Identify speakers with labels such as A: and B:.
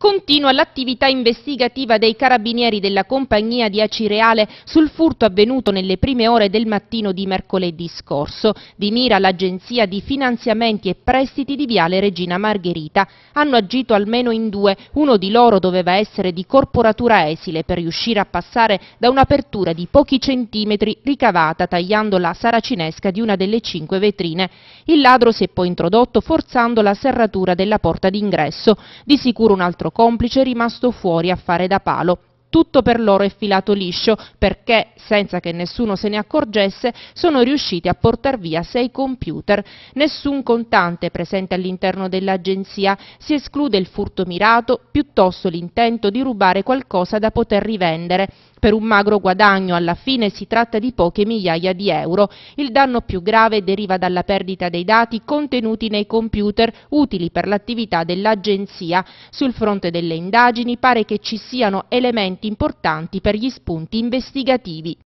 A: Continua l'attività investigativa dei carabinieri della compagnia di Acireale sul furto avvenuto nelle prime ore del mattino di mercoledì scorso. Di mira l'agenzia di finanziamenti e prestiti di Viale Regina Margherita. Hanno agito almeno in due, uno di loro doveva essere di corporatura esile per riuscire a passare da un'apertura di pochi centimetri ricavata tagliando la saracinesca di una delle 5 vetrine. Il ladro si è poi introdotto forzando la serratura della porta d'ingresso. Di sicuro un altro complice è rimasto fuori a fare da palo. Tutto per loro è filato liscio perché, senza che nessuno se ne accorgesse, sono riusciti a portar via 6 computer. Nessun contante presente all'interno dell'agenzia, si esclude il furto mirato, piuttosto l'intento di rubare qualcosa da poter rivendere. Per un magro guadagno alla fine si tratta di poche migliaia di euro. Il danno più grave deriva dalla perdita dei dati contenuti nei computer utili per l'attività dell'agenzia. Sul fronte delle indagini pare che ci siano elementi importanti per gli spunti investigativi.